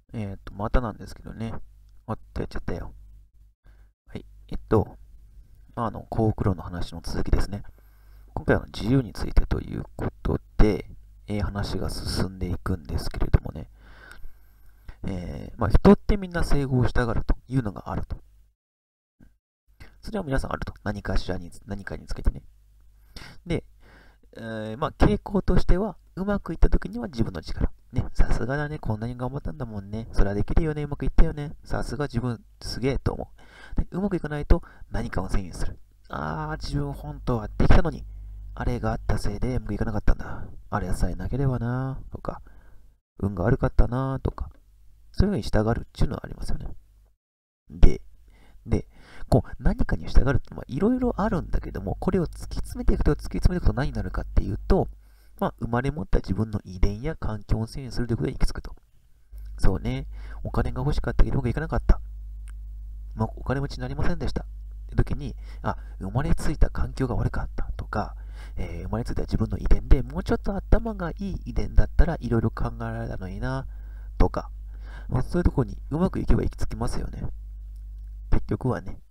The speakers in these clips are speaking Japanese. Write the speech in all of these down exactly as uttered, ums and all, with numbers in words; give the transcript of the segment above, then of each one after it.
えっと、またなんですけどね。おっと、やっちゃったよ。はい。えっと、まあ、あの、幸福論の話の続きですね。今回は自由についてということで、えー話が進んでいくんですけれどもね。えー、まあ、人ってみんな整合したがるというのがあると。それは皆さんあると。何かしらに、何かにつけてね。で、えーまあ、傾向としては、うまくいった時には自分の力。ね、さすがだね、こんなに頑張ったんだもんね。それはできるよね、うまくいったよね。さすが自分、すげえと思う。で、うまくいかないと何かを遷移する。あー、自分本当はできたのに、あれがあったせいでうまくいかなかったんだ。あれさえなければな、とか、運が悪かったな、とか、そういうふうに従うっていうのはありますよね。で、で、こう、何かに従うって、まあ、いろいろあるんだけども、これを突き詰めていくと、突き詰めていくと何になるかっていうと、まあ、生まれ持った自分の遺伝や環境を遷移するということに行き着くと。そうね、お金が欲しかったけど、僕行かなかった。まあ、お金持ちになりませんでした。って時に、あ、生まれついた環境が悪かったとか、えー生まれついた自分の遺伝でもうちょっと頭がいい遺伝だったらいろいろ考えられたのにな、とか、まあ、そういうところにうまくいけば行き着きますよね。結局はね。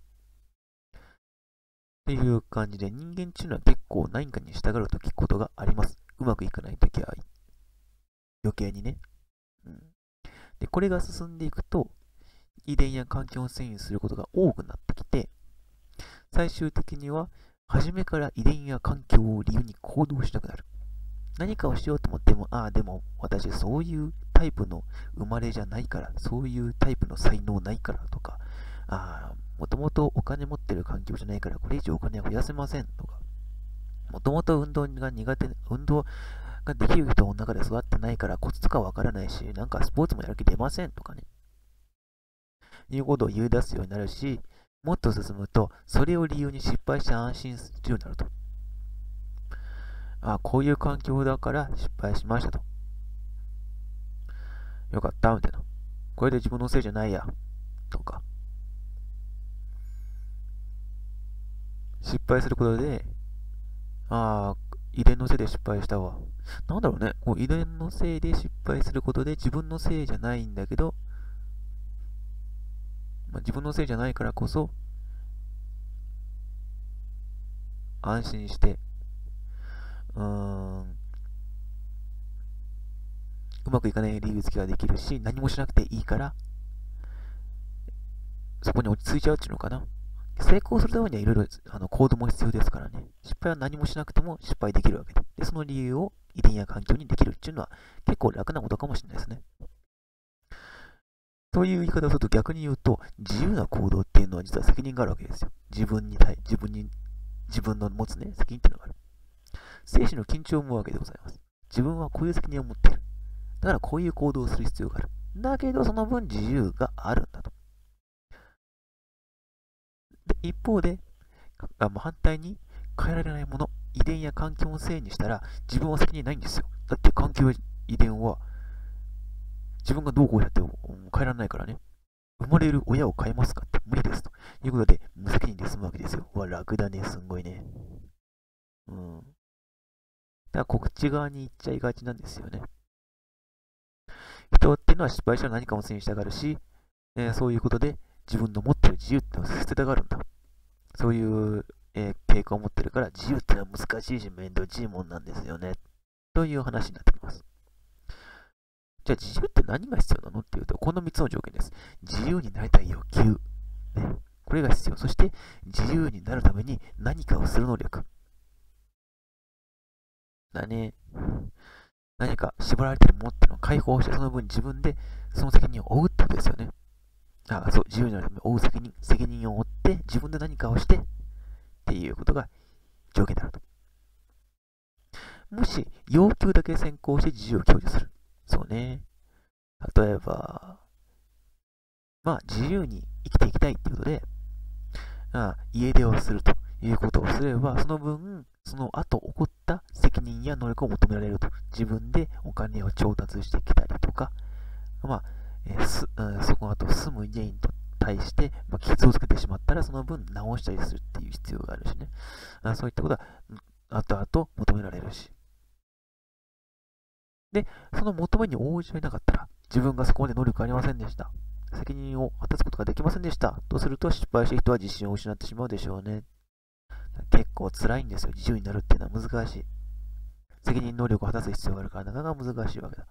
っていう感じで、人間っていうのは結構何かに従うときことがあります。うまくいかないときは余計にね。うん。で、これが進んでいくと、遺伝や環境を遷移することが多くなってきて、最終的には、初めから遺伝や環境を理由に行動しなくなる。何かをしようと思っても、ああ、でも私そういうタイプの生まれじゃないから、そういうタイプの才能ないからとか、ああ、もともとお金持ってる環境じゃないから、これ以上お金は増やせませんとか、もともと運動が苦手、運動ができる人の中で育ってないからコツとかわからないし、なんかスポーツもやる気出ませんとかね、いうことを言い出すようになるし、もっと進むと、それを理由に失敗して安心するようになると。あ、こういう環境だから失敗しましたと。よかった、みたいな。これで自分のせいじゃないや、とか。失敗することで、ああ、遺伝のせいで失敗したわ。なんだろうね、こう遺伝のせいで失敗することで自分のせいじゃないんだけど、まあ、自分のせいじゃないからこそ、安心して、うーん、うまくいかない理由付けができるし、何もしなくていいから、そこに落ち着いちゃうっていうのかな。成功するためにはいろいろあの行動も必要ですからね。失敗は何もしなくても失敗できるわけで。で、その理由を遺伝や環境にできるっていうのは結構楽なことかもしれないですね。という言い方をすると逆に言うと、自由な行動っていうのは実は責任があるわけですよ。自分に対、自分に、自分の持つね、責任っていうのがある。精神の緊張を生むわけでございます。自分はこういう責任を持っている。だからこういう行動をする必要がある。だけどその分自由があるんだと。で、一方で、あもう反対に変えられないもの、遺伝や環境のせいにしたら自分は責任ないんですよ。だって環境や遺伝は自分がどうこうやっても変えられないからね。生まれる親を変えますかって無理ですということで無責任で済むわけですよ。うわ、楽だね、すんごいね。うん。だからこっち側に行っちゃいがちなんですよね。人っていうのは失敗したら何かをせいにしたがるし、えーそういうことで自分の持ってる自由ってのを捨てたがるんだ。そういう、えー傾向を持ってるから自由ってのは難しいし面倒くしいもんなんですよね。という話になってきます。じゃあ自由って何が必要なのっていうと、このみっつの条件です。自由になりたい欲求。ね。これが必要。そして自由になるために何かをする能力。だね。何か縛られてるものってのを解放して、その分自分でその責任を負うってことですよね。あ、そう、自由になるために負う責任、責任を負って自分で何かをしてっていうことが条件であると。もし要求だけ先行して自由を享受する。そうね。例えば、まあ自由に生きていきたいっていうことで、あ家出をするということをすれば、その分、その後起こった責任や能力を求められると。自分でお金を調達してきたりとか、まあ、えーすうん、そこの後住む家に対して、まあ、傷をつけてしまったら、その分直したりするっていう必要があるしね。あそういったことは、後々求められるし。で、その求めに応じられなかったら、 自分がそこまで能力ありませんでした。責任を果たすことができませんでした。とすると失敗した人は自信を失ってしまうでしょうね。結構辛いんですよ。自由になるっていうのは難しい。責任能力を果たす必要があるからなかなか難しいわけだ。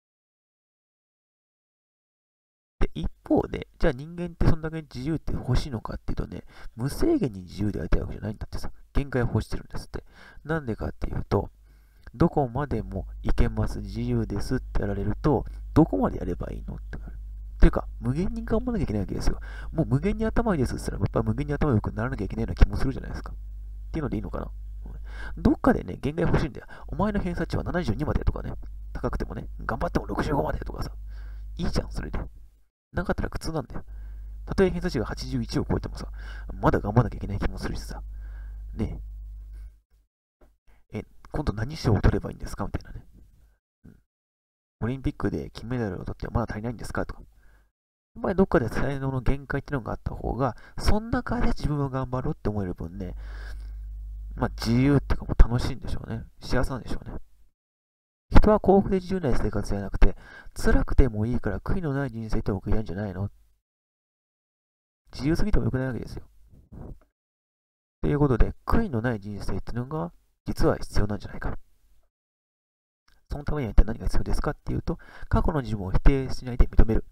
で、一方で、じゃあ人間ってそんだけ自由って欲しいのかっていうとね、無制限に自由でありたいわけじゃないんだってさ、限界を欲してるんですって。なんでかっていうと、どこまでもいけます、自由ですってやられると、どこまでやればいいのってなる。っていうか、無限に頑張らなきゃいけないわけですよ。もう無限に頭いいですって言ったら、やっぱり無限に頭良くならなきゃいけないような気もするじゃないですか。っていうのでいいのかな。どっかでね、限界欲しいんだよ。お前の偏差値はななじゅうにまでとかね、高くてもね、頑張ってもろくじゅうごまでとかさ、いいじゃん、それで。なかったら苦痛なんだよ。たとえ偏差値がはちじゅういちを超えてもさ、まだ頑張らなきゃいけない気もするしさ、ねえ、え、今度何賞を取ればいいんですかみたいなね。うん、オリンピックで金メダルを取ってまだ足りないんですかとか。やっぱりどっかで才能の限界っていうのがあった方が、その中で自分を頑張ろうって思える分ね、まあ自由っていうかもう楽しいんでしょうね。幸せなんでしょうね。人は幸福で自由な生活じゃなくて、辛くてもいいから悔いのない人生って送りたいんじゃないの。自由すぎてもよくないわけですよ。ということで、悔いのない人生っていうのが、実は必要なんじゃないか。そのためには一体何が必要ですかっていうと、過去の自分を否定しないで認める。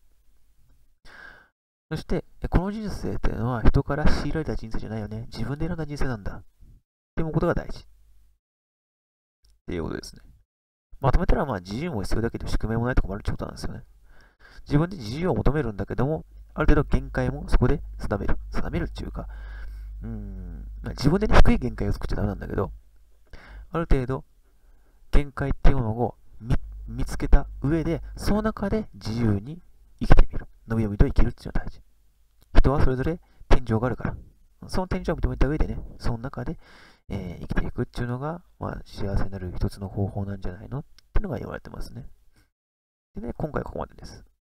そして、この人生っていうのは人から強いられた人生じゃないよね。自分で選んだ人生なんだ。っていうことが大事。っていうことですね。まとめたら、まあ自由も必要だけど宿命もないと困るってことなんですよね。自分で自由を求めるんだけども、ある程度限界もそこで定める。定めるっていうか、うーん、自分で、ね、低い限界を作っちゃダメなんだけど、ある程度限界っていうものを 見, 見つけた上で、その中で自由に生きてみる。のびのびと生きるっていうのが大事。人はそれぞれ天井があるから、その天井を認めた上でね、その中で、えー、生きていくっていうのが、まあ、幸せになる一つの方法なんじゃないのっていうのが言われてますね。でね、今回はここまでです。